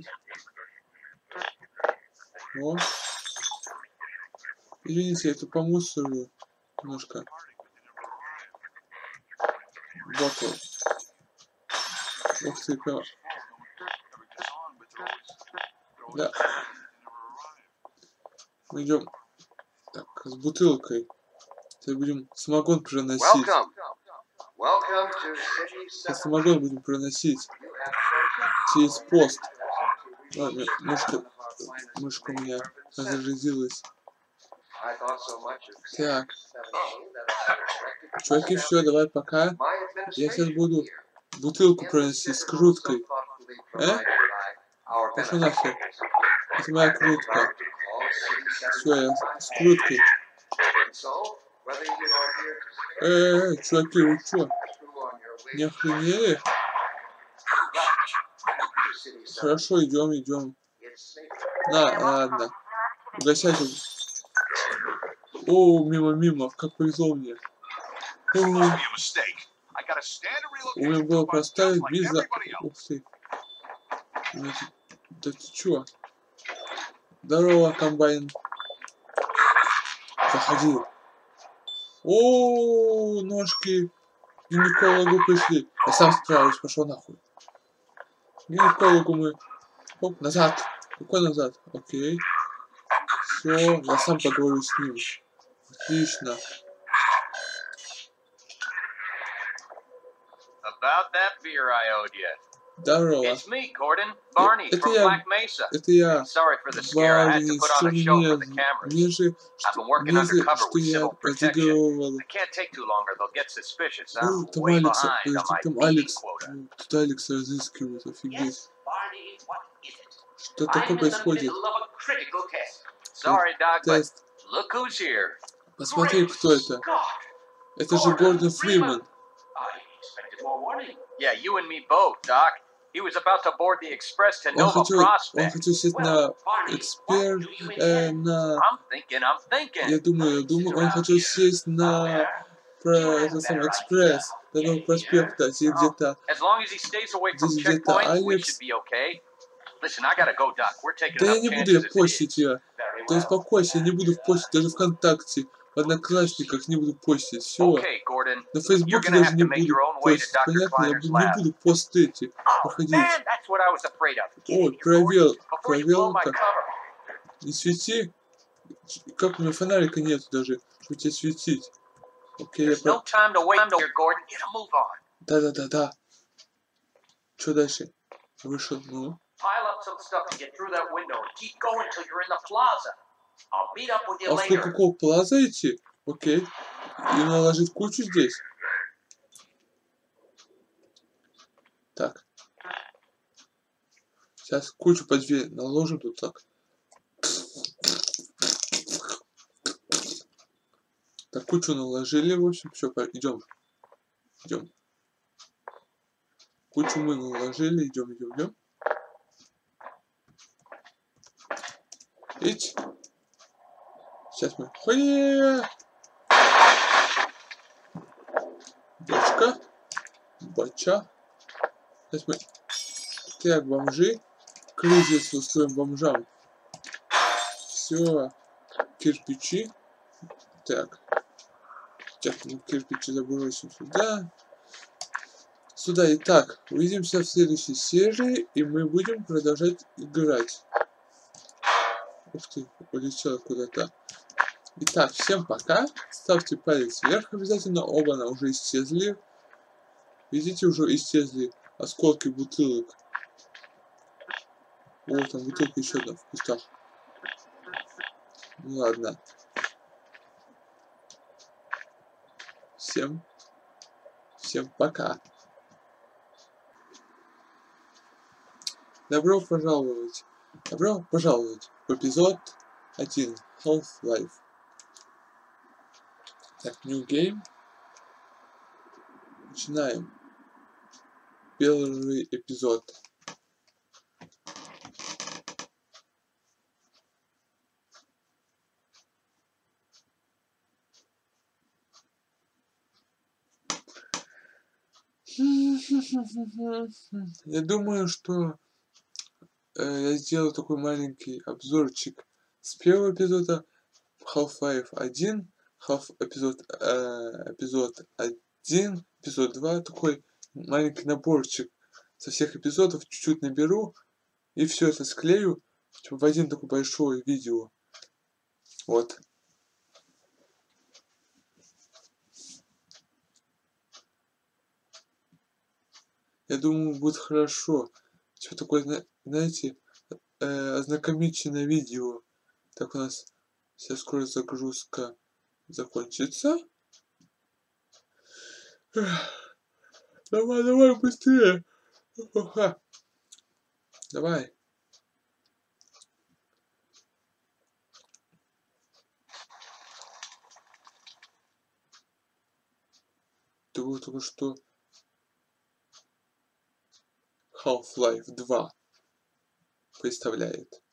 О. Извините, я это помусорю немножко. Ботл. Ух ты, прям. Да. Мы идем. Так, с бутылкой. Теперь будем самогон проносить. welcome. Welcome to City Сейчас seventeen. самогон будем проносить You have chosen через or пост. been chosen to Ладно, relocate to мышка, one of our finest мышка у remaining меня urban centers. разрядилась. I thought so much of City Так, seventeen that I elected to чуваки, все, establish давай пока. my Я сейчас administration буду here бутылку in the проносить с citadel so круткой. thoughtfully Э? provided by our Пошел нахер. benefactors. Это моя I've been крутка. proud to call City Все, я seventeen my с home. круткой. And so, whether you are here to stay Э, э, чуваки, вы что, through on your way не to охренели? to City seventeen, Хорошо, идем, идем. it's safer. На, ладно. Угощайте. О, мимо, мимо, как повезло мне. О, Must be a mistake. I got a standard у меня relocation было coupon just поставить like виза. everybody else. Ух ты. У меня тут- Да ты чё? Здорово, комбайн. Заходи. О, ножки. К гинекологу пришли. Я сам справлюсь, пошел нахуй. К гинекологу мы. Оп, назад. Какой назад? Окей. Все, я сам поговорю с ним. Отлично. About that beer I owed you. Здорово. It's me, Gordon. Barney Это from я, Black Mesa. это я, Sorry for the scare. I had to Барни, put что on a show for мне, the cameras. мне же, I've что, been working мне же, undercover что with я civil protection. разыгрывал. I can't take too long or they'll get suspicious. О, I'm там way Алекса, behind on подожди, my там beating Алекс. quota. Ну, тут Алекса разыскивают, офигеть. Yes, Barney, what is it? Что такое I'm in the происходит? middle of a critical test. Sorry, Doc, but Тест. look who's here. Посмотри, Great кто это. Scott! Это же Гордон Фриман. I expected more warning. Yeah, you and me both, Doc. He was about to board the express to Он Nova хотел, он Prospect. хотел сесть на эксперт, э, на... I'm thinking, I'm thinking. Я думаю, я думаю, он хотел сесть на про этот самый экспресесс до Нового проспекта. Здесь где-то, As long as he stays away from здесь где-то checkpoints, we should Алекс. be okay. Listen, I gotta go, Doc. We're taking Да я enough не буду я chances as it постить is. я. Да успокойся, я не буду постить даже ВКонтакте, в Одноклассниках не буду постить. Все. Okay, Gordon. На You're Фейсбуке gonna даже have не to make буду your own way to постить. Doctor Понятно? Я Kleiner's буду, не lab. буду посты эти Oh, проходить. man, that's what I was afraid of. Get Ой, in here, провел, Gordon, before you blow my проверка. cover. Не свети. Как у меня фонарика нету даже, чтобы тебе светить. Окей, я There's no про... time to wait here, Gordon. Get a move on. Да-да-да-да. Что дальше? Вышел, ну. Pile up some stuff to get through that window and keep going till you're in the plaza. I'll meet up with you А в later. Кока-Кол Плаза идти? Окей. И наложить кучу здесь. Так. Сейчас кучу под дверь наложим тут так. Так, кучу наложили, в общем, все, идем. Идем. Кучу мы наложили, идем, идем, идем. Ить. Сейчас мы... Хуя! Бочка. Бача. Сейчас мы... Так, бомжи. Кризис устроим бомжам. Все. Кирпичи. Так. Сейчас мы кирпичи забросим сюда. Сюда. Итак, увидимся в следующей серии, и мы будем продолжать играть. Ух ты, полетела куда-то. Итак, всем пока. Ставьте палец вверх обязательно. Оба она уже исчезли. Видите, уже исчезли осколки бутылок. Вот там бутылка еще одна в кустах. Ну ладно. Всем, всем пока. Добро пожаловать. Добро пожаловать в эпизод один Half-Life. Так, New Game. Начинаем. Первый эпизод. Я думаю, что э, я сделаю такой маленький обзорчик с первого эпизода Half-Life один, Half эпизод, э, эпизод один, эпизод два, такой маленький наборчик со всех эпизодов, чуть-чуть наберу и все это склею в один такой большой видео. Вот. Я думаю, будет хорошо. Что такое, знаете, э, ознакомительное видео. Так, у нас сейчас скоро загрузка закончится. Давай, давай, быстрее. Ха-ха. Давай. Ты вот только что Half-Life два представляет.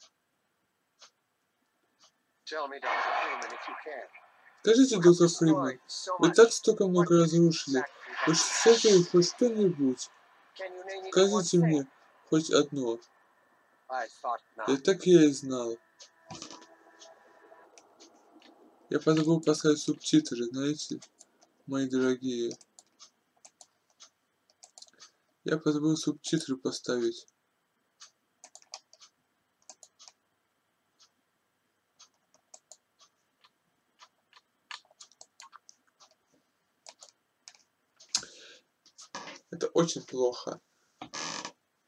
Скажите, доктор Фриман, вы так столько много разрушили. Вы создали хоть что-нибудь? Скажите мне хоть одно. Да так я и знал. Я позабыл поставить субтитры, знаете, мои дорогие. Я позабыл субтитры поставить. Это очень плохо.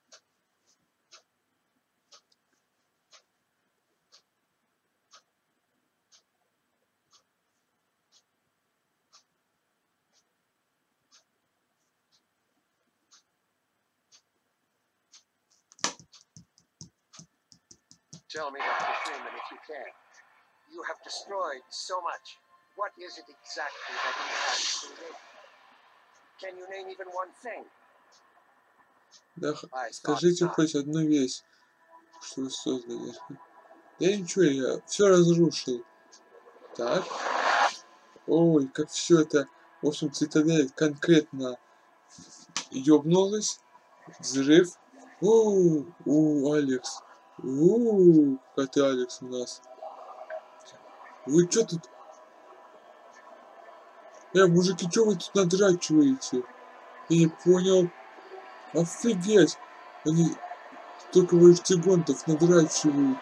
Tell me, Doctor Freeman, if you can. You have destroyed so much. What is it exactly that you have created? Can you name even one thing? Да, I thought скажите not. хоть одну вещь, что вы создали. Да ничего, я все разрушил. Так. Ой, как все это, в общем, цитадель конкретно ёбнулась. Взрыв. Оу, у, Алекс. Ууу, какой ты, Алекс, у нас. Вы чё тут? Э, мужики, чё вы тут надрачиваете? Я не понял. Офигеть. Они только вертигонтов надрачивают.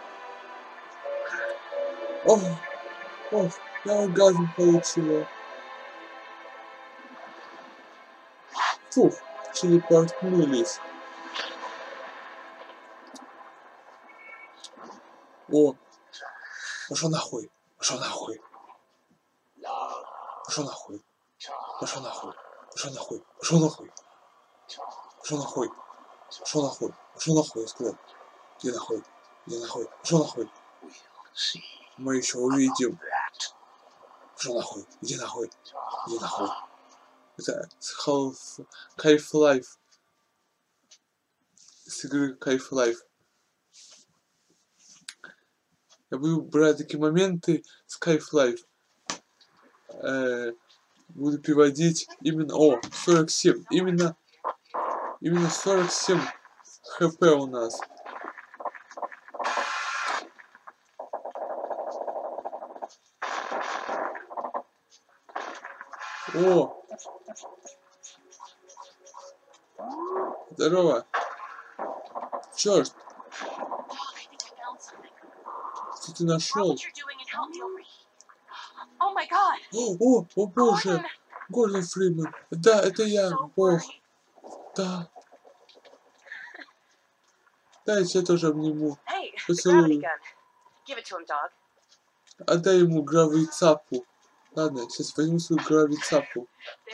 Ох, ох, я оргазм получила. Фух, телепортнулись. О, пошел нахуй, пошел нахуй. Пошел нахуй. Пошел нахуй. Пошел нахуй. Пошел нахуй. Пошел нахуй. Пошел нахуй. Пошел нахуй, я сказал. Иди нахуй. Иди нахуй. Пошел нахуй. Мы еще увидим. Пошел нахуй. Иди нахуй. Иди нахуй. Это Half Half-Life. С игры Half-Life. Я буду брать такие моменты с Half-Life. Э, буду переводить именно... О, сорок семь. Именно... Именно сорок семь хп у нас. О! Здорово. Черт. Что ты нашел? О, о, о боже. Гордон Фриман. Да, это я, бог. Да. Дайте я тоже обниму. Поцелую. Отдай ему гравицапу. Ладно, сейчас возьму свою гравицапу.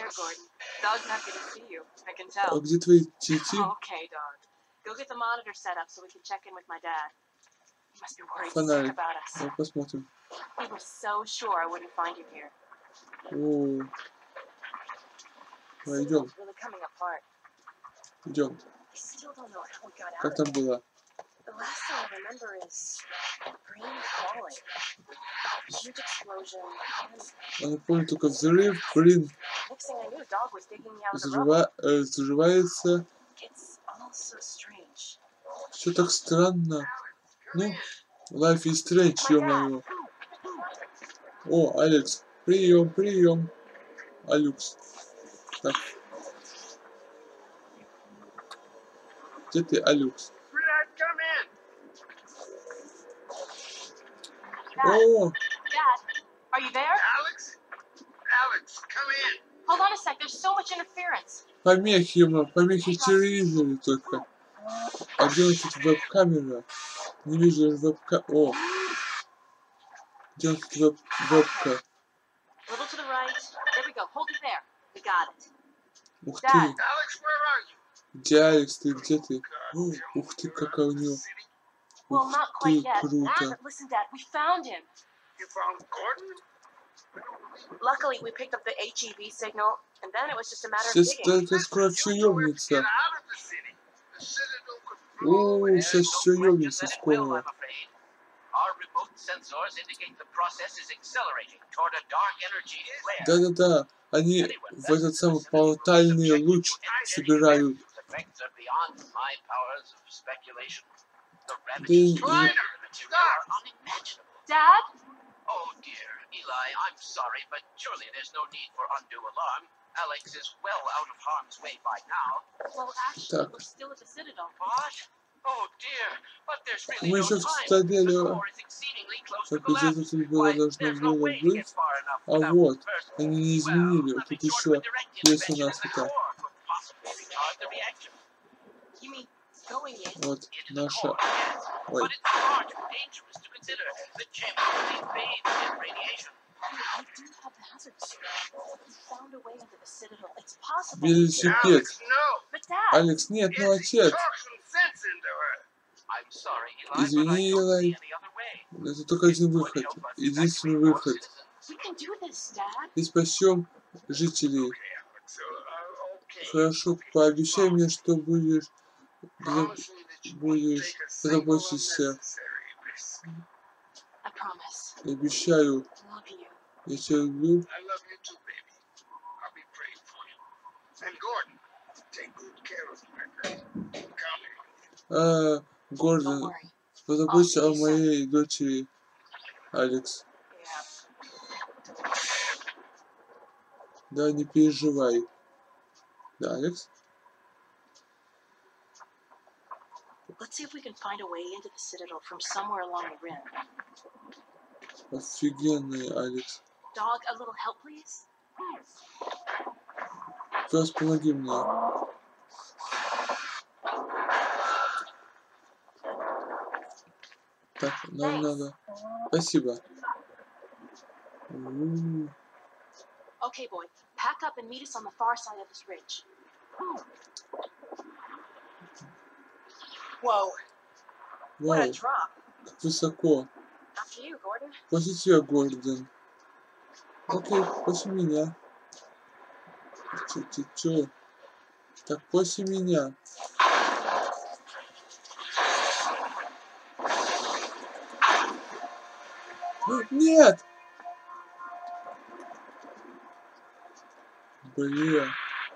А где твои тити? Фонарик. Давай посмотрим. О. Ну, идем. Идем. Как там было? Я помню только взрыв, блин. Взрыва... э, взрывается. Все так странно. Ну, Life is Strange, ё-моё. О, Алекс. Прием, прием. Алекс. Так. Где ты, Алекс? О! Are you there? Alex? Alex, come in. Hold on a sec, there's so much interference. Помехи, ему, помехи в телевизоре только. А где у нас тут веб-камера? Не вижу веб-ка... О! Где у нас тут веб... веб-ка? A little to the right. There we go. Hold it there. We got it. Ух ты! Alex, where are you? Где Алекс, ты где ты? О, ух ты, какая у него... Well, Ух not ты, quite yet. круто. Listen, Dad, we found him. You found Gordon? Luckily, we picked up the H E V signal, and then it was just a matter of Сейчас digging. это скоро все You know where to ёбнется. get out of the city. The Citadel could blow О, ahead. сейчас все ёбнется That it will, скоро. I'm afraid. Our remote sensors indicate the process is accelerating toward a dark energy flare. Да-да-да, они в этот самый портальный луч собирают. Effects are beyond my powers of speculation. The Да ravages и- of the material are unimaginable. Dad? Oh dear, Eli, I'm sorry, but surely there's no need for undue alarm. Alex is well out of harm's way by now. Well, actually, Так. we're still at the Citadel. What? Oh dear, but there's really Мы no еще в time. цитадели. The core is exceedingly close to Как collapse. где-то тут было Why, должно there's no было way to get быть. far enough А without вот, first- они не Well, изменили. nothing Тут short of еще a direct есть у intervention нас in the это. core could possibly retard the reaction. You mean going in? Вот Into the наша... core, yes, Ой, but it's far too dangerous to consider. The chamber will be bathed in radiation. I do have the hazard suit. We found a way into the Citadel. It's possible. велосипед. Alex, no. But Dad, Алекс, нет, ну It's отец. talk some sense into her. I'm Sorry, Eli, but I Извини, don't see Элай. any other way. Это только один выход. Единственный выход. We can do this, Dad. И спасем жителей. Okay, Alex. Uh, uh, okay. Хорошо, пообещай мне, что будешь, Promise me that you won't будешь take a single позаботишься. unnecessary risk. I promise. Я обещаю, Love you. я тебя люблю. I love you too, baby. I'll be praying for you. And Gordon, take good care of her. Counting on you. А, Гордон, Don't worry. позаботься о моей дочери, Алекс. Yeah. Да, не переживай. Да, Алекс? Let's see if we can find a way into the Citadel from somewhere along the rim. Офигенный, Алекс. Dog, a little help, please? Пес, помоги мне. Так, нам надо. Спасибо. У-у-у. Okay, boy. Pack up and meet us on the far side of this ridge. Whoa. What a Вау, drop. как высоко. After you, Gordon. После тебя, Гордон. Окей, после меня. Чё, чё, чё? Так, после меня. Нет! Блин.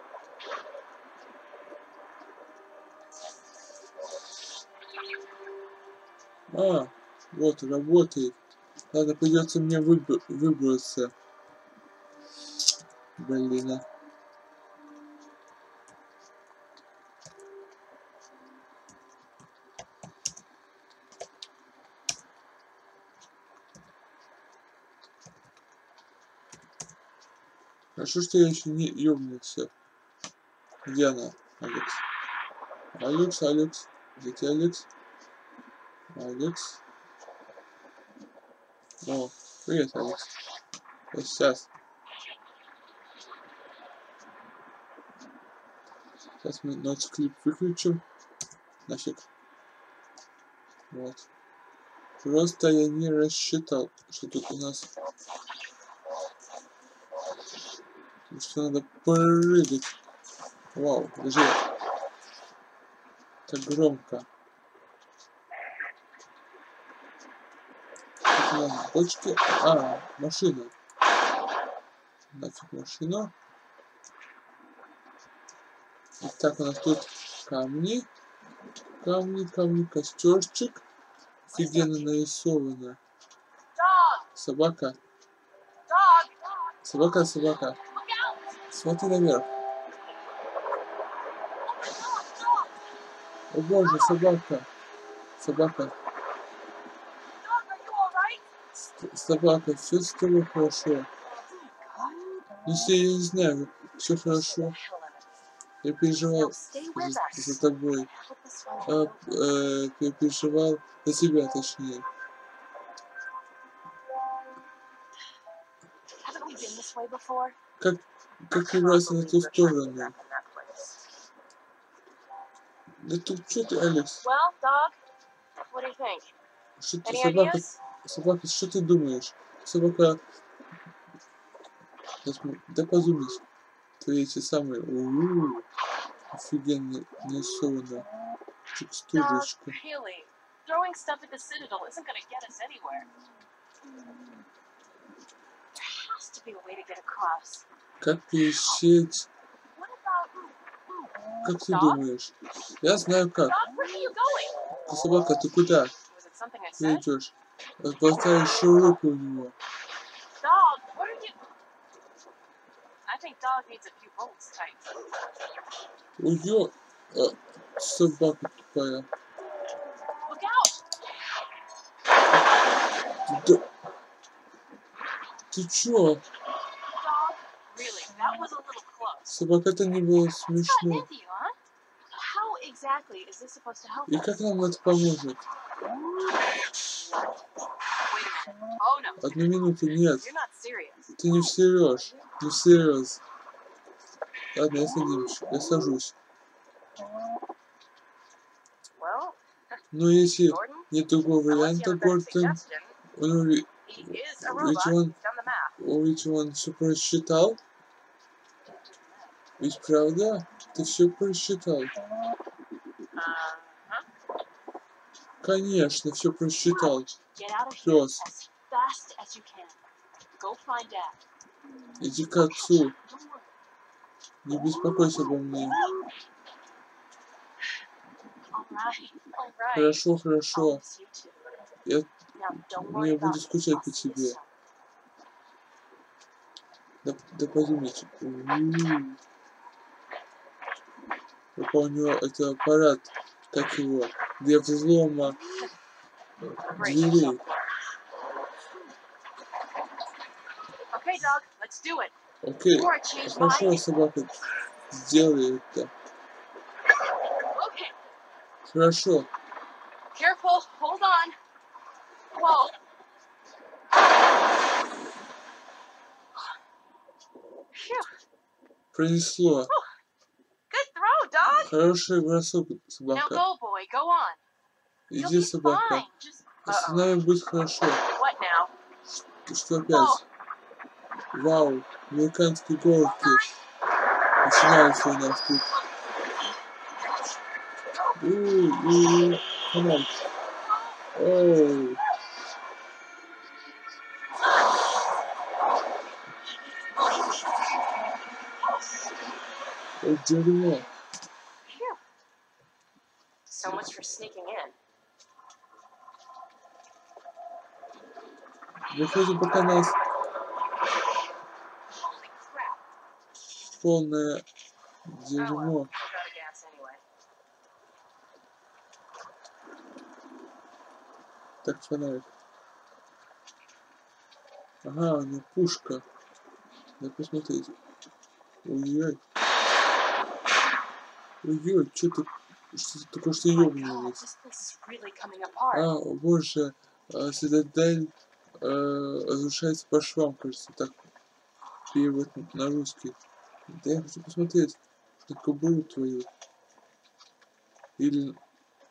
А, вот, работает. Ладно, придется мне выбр выбраться. Блин. А. Хорошо, что я еще не ёбнулся. Где она? Алекс. Алекс, Алекс. Где ты, Алекс? Алекс. О, привет, Алекс. Вот сейчас. Сейчас мы ноутклип выключим. Нафиг. Вот. Просто я не рассчитал, что тут у нас... Что надо прыгать. Вау, даже так громко. Тут у нас бочки. А, машина. Нафиг машину. Итак, у нас тут камни. Камни, камни, костерчик. Офигенно нарисовано. Собака. Собака, собака. Смотри наверх. О боже, собака. Собака. С собака, все с тобой хорошо. Если я не знаю, все хорошо. Я переживал за, за тобой. А, э, я переживал за тебя, точнее. Как, как раз на ту сторону. Да тут что ты, Алекс? Well, dog, what do you think? Что ты, Any собака, ideas? собака, что ты думаешь? Собака... Да подумаешь. Твои эти самые... У-у-у. Офигенно нарисовано. Текстурочка. Dog, really? Throwing stuff at the Citadel isn't going to get us anywhere. There has to be a way to get across. Как пересечь? What about... Как ты Dog? думаешь? Я знаю как. Dog, where are you going? Собака, ты куда? Was it something I Ты said? идешь? Болтаешь шурупы у него. Dog, what are you... I think dog needs a few bolts tight. Уё... А, собака тупая. Look out! Да... Ты чё? Dog, really, that was a little close. Собака, это не было What's смешно. gotten into you, huh? How exactly is this supposed to help И us? как нам это поможет? Wait a minute. Oh no. Одну минуту, нет. You're not serious. Ты не всерьез. Не всерьез. Ладно, я садимся. Я сажусь. Well, Но если Gordon, нет другого unless you варианта, have a better Гордон, suggestion, он ведь he is a ведь robot. он, He's done the math. о, ведь он все просчитал. Ведь правда? Ты все просчитал. Uh-huh. Конечно, все просчитал. Get out of here Пес, as fast as you can. Go find Dad. иди к отцу. Don't worry. Не беспокойся обо мне. All right, all right. Хорошо, I'll хорошо. miss you too. Я Now, don't не worry буду about me. скучать I'll по see you тебе. soon. Да, да поймите. Пока у него это аппарат, как его, для взлома Brace дверей. yourself. Okay, dog, let's do it. Окей, Before I change хорошо, my... собака, сделай это. Okay, Хорошо. careful. Hold on. Whoa. Phew. Пронесло. Good throw, dog. Хороший бросок, Now собака. go, boy. Go on. You'll Иди, be собака. fine. Just... С Uh-oh. нами будет хорошо. What now? Ты что опять? Вау, американские горки. Начинается у нас тут. У-у-у, команд. Оу. Ой, дерьмо. Phew. So much for sneaking in. Выходим, пока нас Holy crap. полное Oh, well, дерьмо. we're out of gas anyway. Так, фонарик. Ага, у него пушка. Дай посмотреть. Ой-ой. Ой-ой, что ты... Что ты только что My God, ёбнулась? this place is really coming apart. А, о боже. А, Цитадель э, разрушается по швам, кажется. Так, перевод на русский. Да я хочу посмотреть на кобуру твою. Или...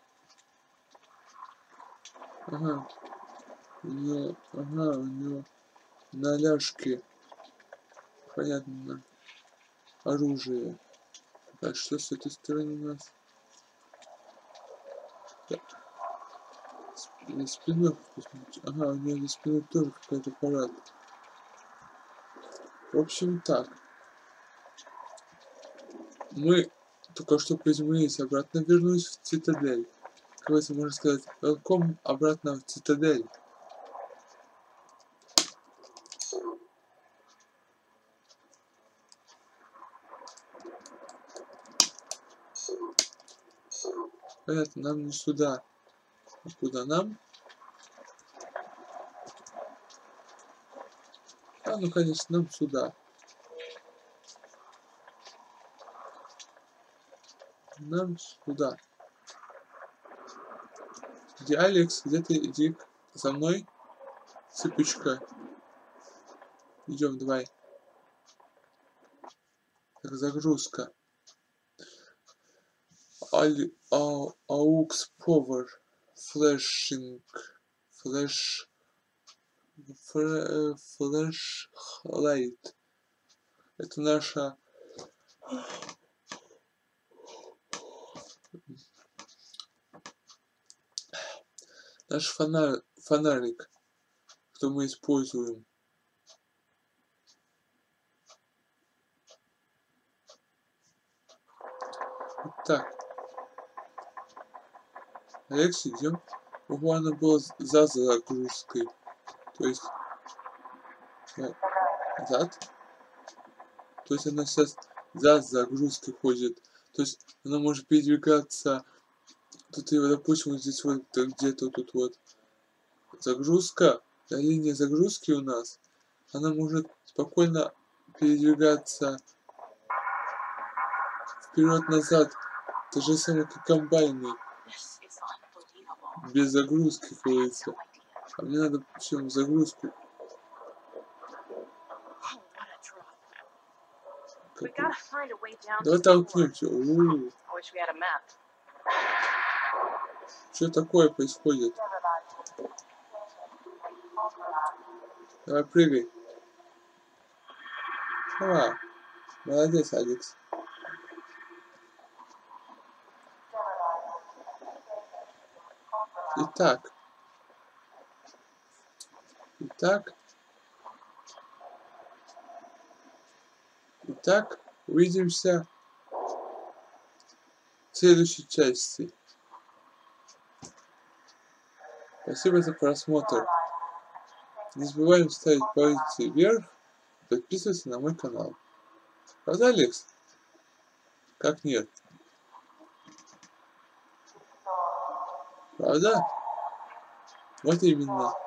Ага. У него... Ага, у него на ляжке. Понятно. Оружие. А что с этой стороны у нас? Да. За спиной посмотрите. Ага, у него за спиной тоже какой-то аппарат. В общем, так. Мы только что приземлились, обратно вернулись в цитадель. Как это можно сказать? Welcome обратно в цитадель. Понятно, нам не сюда. А куда нам? А, ну, конечно, нам сюда. Нам сюда. Где Алекс? Где ты? Иди за мной. Цыпочка. Идем, давай. Так, загрузка. Али, а, аукс повер. Флешинг. Флеш. Фле, флешлайт. Это наша... Наш фонарь, фонарик, что мы используем. Так. Алекс, идем. Ого, она была за загрузкой. То есть... Назад. То есть она сейчас за загрузкой ходит. То есть она может передвигаться... Тут, допустим, вот здесь вот где-то тут вот загрузка, да, линия загрузки у нас, она может спокойно передвигаться вперед-назад, то же самое, как комбайны, без загрузки, как говорится. А мне надо все загрузку. Давай толкнемся. Что такое происходит? Давай прыгай. А, молодец, Алекс. Итак. Итак. Итак, увидимся в следующей части. Спасибо за просмотр. Не забываем ставить пальцы вверх, подписываться на мой канал. Правда, Алекс? Как нет? Правда? Вот именно.